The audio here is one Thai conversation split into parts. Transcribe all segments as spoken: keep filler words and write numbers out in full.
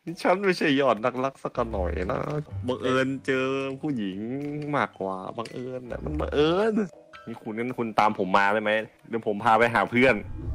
ฉันไม่ใช่ยอดนักรักสักหน่อยนะบังเอิญเจอผู้หญิงมากกว่าบังเอิญนะมันบังเอิญนี่คุณนั่นคุณตามผมมาได้ไหมเดี๋ยวผมพาไปหาเพื่อน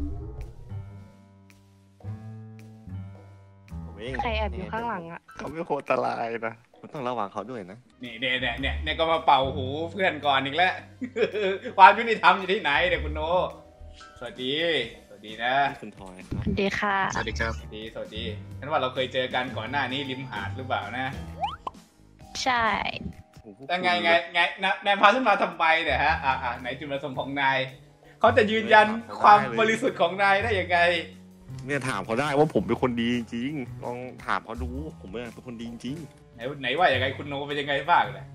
ใครแอบอยู่ข้างหลังอ่ะเขาไม่โคตรอันตรายนะคุณต้องระวังเขาด้วยนะนี่เนี่ยเนี่ยเนี่ยเนี่ยก็มาเป่าหูเพื่อนก่อนอีกแล้ว ความยุติธรรมอยู่ที่ไหนเนี่ยคุณโนสวัสดีสวัสดีนะคุณทอยสวัสดีค่ะสวัสดีครับสวัสดีสวัสดีฉันว่าเราเคยเจอกันก่อนหน้านี้ริมหาดหรือเปล่านะใช่แต่ไงไงไงนะนายพาฉันมาทำไมเนี่ยฮะอ่าอ่าไหนจุดประสงค์ของนายเขาจะยืนยันความบริสุทธิ์ของนายได้ยังไงเนี่ยถามเขาได้ว่าผมเป็นคนดีจริงลองถามเขาดูผมเป็นคนดีจริงไหนไหนว่าอย่างไงคุณโนเป็นยังไงบ้างเนี่ย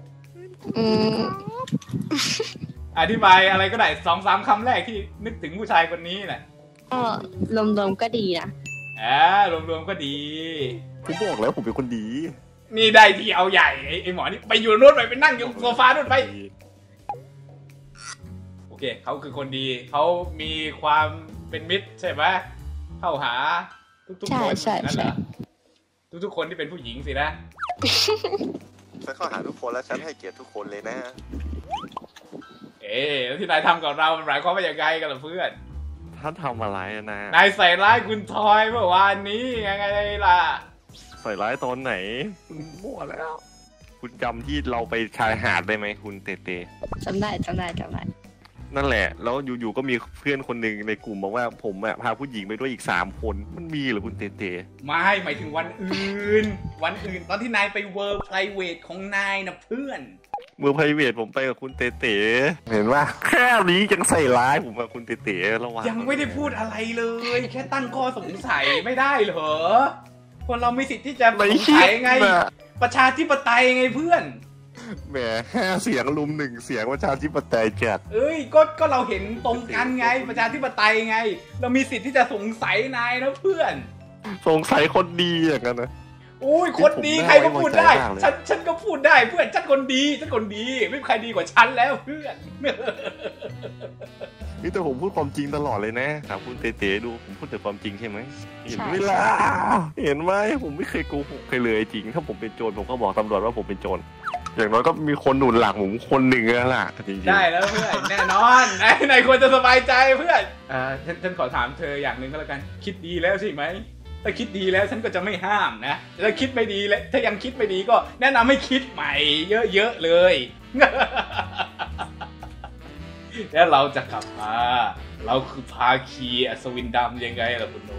อธิบายอะไรก็ได้สองสามคำแรกที่นึกถึงผู้ชายคนนี้แหละก็รวมๆก็ดีนะอ่ารวมๆก็ดีผมบอกแล้วผมเป็นคนดีนี่ได้ทีเอาใหญ่ไอ้หมอนี่ไปอยู่นู้นไปไปนั่งอยู่โซฟานู้นไปโอเคเขาคือคนดีเขามีความเป็นมิตรใช่ไหมเข้าหาทุกๆคนนั่นแหละทุกๆคนที่เป็นผู้หญิงสินะฉันเข้าหาทุกคนแล้วฉันให้เกียรติทุกคนเลยนะเอ๊ะแล้วที่นายทำกับเราหมายความว่าอย่างไรกันล่ะเพื่อนท่านทำอะไรนะนายใส่ร้ายคุณทอยเมื่อวานนี้ยังไงล่ะใส่ร้ายตอนไหนคุณมั่วแล้วคุณจำที่เราไปชายหาดได้ไหมคุณเตเตจำได้จำได้จำได้นั่นแหละแล้วอยู่ๆก็มีเพื่อนคนหนึ่งในกลุ่มบอกว่าผมอะพาผู้หญิงไปด้วยอีกสามคนมันมีเหรอคุณเตเตไม่หมายถึงวันอื่นวันอื่นตอนที่นายไปเวิร์ไพรเวทของนายนะเพื่อนเวิร์ไพรเวทผมไปกับคุณเตเตเห็นว่าแค่นี้ยังใส่ร้ายผมกับคุณเตเตระวังยังไม่ได้พูดอะไรเลยแค่ตั้งข้อสงสัยไม่ได้เหรอคนเรามีสิทธิ์ที่จะสงสัยไงประชาธิปไตยไงเพื่อนแหมห้าเสียงลุมหนึ่งเสียงประชาธิปไตยจัดเอ้ยก็ก็เราเห็นตรงกันไงประชาธิปไตยไงเรามีสิทธิ์ที่จะสงสัยนายนะเพื่อนสงสัยคนดีอย่างนั้นนะอุ้ยคนดีใครก็พูดได้ฉันฉันก็พูดได้เพื่อนฉันคนดีฉันคนดีไม่มีใครดีกว่าฉันแล้วเพื่อนนี่แต่ผมพูดความจริงตลอดเลยนะถามคุณเต๋ๆดูผมพูดแต่ความจริงใช่ไหมเห็นไหมล่ะเห็นไหมผมไม่เคยโกหกใครเลยจริงถ้าผมเป็นโจรผมก็บอกตำรวจว่าผมเป็นโจรอย่างน้อยก็มีคนหนุนหลังผมคนหนึ่งแล้วล่ะจริงๆได้แล้วเพื่อนแน่นอนนายควรจะสบายใจเพื่อนอ่าฉันฉันขอถามเธออย่างหนึ่งก็แล้วกันคิดดีแล้วใช่ไหมถ้าคิดดีแล้วฉันก็จะไม่ห้ามนะถ้าคิดไม่ดีแล้วถ้ายังคิดไม่ดีก็แนะนำให้คิดใหม่เยอะๆเลยแล้วเราจะกลับมาเราคือภาคีอัศวินดำยังไงล่ะคุณโน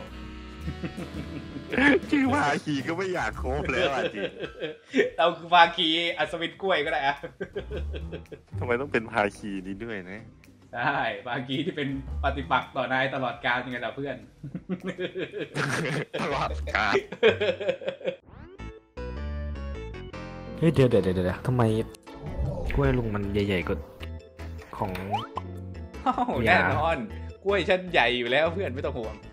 ชื่อภาคีก็ไม่อยากโคบแล้วจริงเราคือภาคีอัศวินกล้วยก็ได้อะทำไมต้องเป็นภาคีนี้ด้วยนะใช่ภาคีที่เป็นปฏิปักษ์ต่อนายตลอดกาลยังไงล่ะเพื่อนตลอดกาลเฮ้ยเดี๋ยวเดี๋ยวเดี๋ยวทำไมกล้วยลุงมันใหญ่ๆกว่าของแน่นอนกล้วยฉันใหญ่อยู่แล้วเพื่อนไม่ต้องห่วง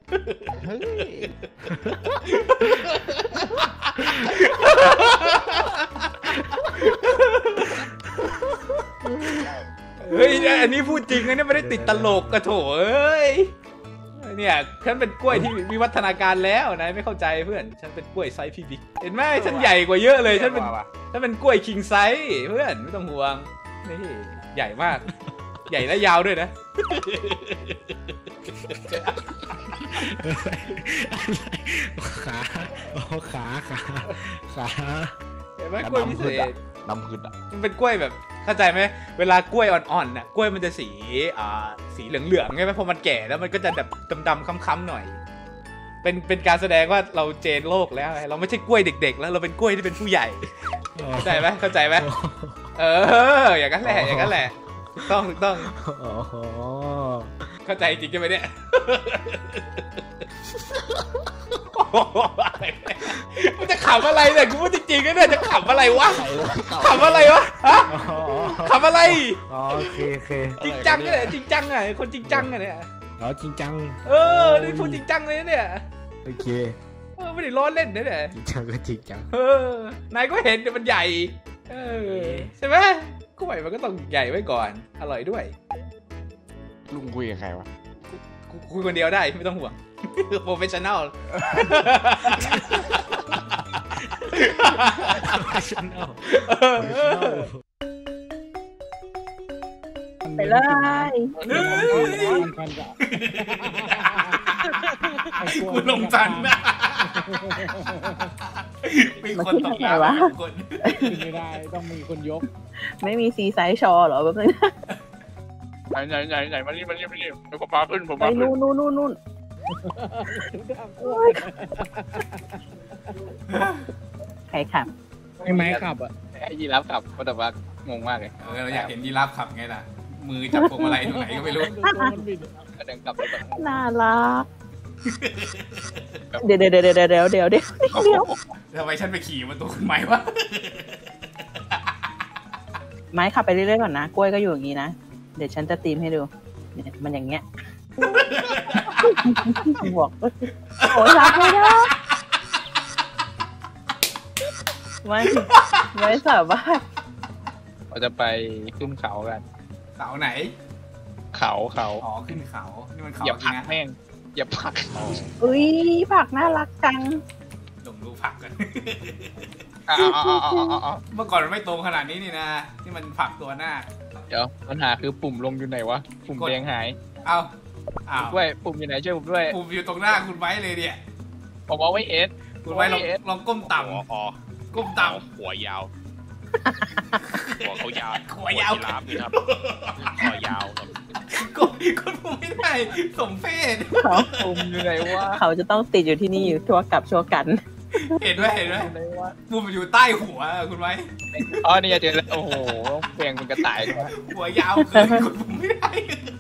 เฮ้ยอันนี้พูดจริงนะเนี่ยไม่ได้ติดตลกกระโถเอ้ยเนี่ยฉันเป็นกล้วยที่มีวัฒนาการแล้วนายไม่เข้าใจเพื่อนฉันเป็นกล้วยไซส์พี่บิ๊กเห็นไหมฉันใหญ่กว่าเยอะเลยฉันเป็นฉันเป็นกล้วยคิงไซส์เพื่อนไม่ต้องห่วงนี่ใหญ่มากใหญ่และยาวด้วยนะขาขาขาขาเห็นไหมกล้วยพิเศษดำพืชอ่ะมันเป็นกล้วยแบบเข้าใจไหมเวลากล้วยอ่อนๆน่ะกล้วยมันจะสีอ่าสีเหลืองๆใช่ไหมพอมันแก่แล้วมันก็จะแบบดำๆค้ำๆหน่อยเป็นเป็นการแสดงว่าเราเจนโลกแล้วเราไม่ใช่กล้วยเด็กๆแล้วเราเป็นกล้วยที่เป็นผู้ใหญ่เข้าใจไหมเข้าใจไหมเอออย่างนั้นแหละอย่างนั้นแหละถูกต้องถูกต้องเข้าใจจริงใช่ไหมเนี่ยมันจะขำอะไรเนี่ยกูพูดจริงๆนะเนี่ยจะขำอะไรวะขำอะไรวะฮะขำอะไรโอเคโอเคจริงจังเนี่ยจริงจังไงคนจริงจังไงเนี่ยอ๋อจริงจังเออนี่พูดจริงจังเลยเนี่ยโอเคเออไม่ได้ล้อเล่นนะเนี่ยจริงจังก็จริงจังเออนายก็เห็นแต่มันใหญ่เออใช่ไหมกล้วยมันก็ต้องใหญ่ไว้ก่อนอร่อยด้วยลุงคุยกับใครวะคุยคนเดียวได้ไม่ต้องห่วงโปรเฟชชั่นแนลไปเลยกูลงทันนะมีคนตกน้ำสองคนไม่ได้ต้องมีคนยกไม่มีซีไซส์ชอเหรอแบบนึงไหนไหนไหนไหนมานี่มานี่มานี่เดี๋ยวผมมาขึ้นผมไปมาขึ้นนู่นนู่นนู่นนู่นใครขับไอ้ไม้ขับอ่ะไอ้ยีราฟขับก็แต่ว่างงมากเลยเออเราอยากเห็นยีราฟขับไงล่ะมือจับพวงมาลัยตรงไหนก็ไม่รู้ก็เดินกลับไปแบบน่ารักเดี๋ยวเดี๋ยวเดี๋ยวเดี๋ยวเดี๋ยวเดี๋ยวเดี๋ยวเดี๋ยวทำไมฉันไปขี่บนตัวคุณไม้วะไม้ขับไปเรื่อยๆก่อนนะกล้วยก็อยู่อย่างนี้นะเดี๋ยวฉันจะตีมให้ดูเนี่ยมันอย่างเงี้ยบอกโอ้ยรักไม่ได้ไม่ไม่สามารถเราจะไปขึ้นเขากันเขาไหนเขาเขาอ๋อขึ้นเขานี่มันเขาอย่าจริพังกนะแม่งอย่าพักอุ้ยผักน่ารักจังลงดูผักกันอ๋ออ๋ออ๋ออ๋อเมื่อก่อนมันไม่ตรงขนาดนี้นี่นะที่มันผักตัวหน้าเดี๋ยวปัญหาคือปุ่มลงอยู่ไหนวะปุ่มแดงหายเอาอ้าวด้วยปุ่มอยู่ไหนช่วยผมด้วยปุ่มอยู่ตรงหน้าคุณไว้เลยเนี่ยผมเอาไว้เอสคุณไว้ลองลองก้มต่หัวอ๋อำก้มต่ำหัวยาว หัวเขายาวหัวยาวยีราฟนี่ครับคอยาวครับกดกดปุ่มไม่ได้สมเพศเขาปุ่มอยู่ไหนวะเขาจะต้องติดอยู่ที่นี่อยู่ชั่วกับชั่วกันเห็นไหมเห็นไหมอยู่ไหนวะปุ่มอยู่ใต้หัวคุณไว้อ๋อนี่เจอแล้วโอ้โหเปลี่ยนเป็นกระต่ายด้วยหัวยาวเกินกดปุ่มไม่ได้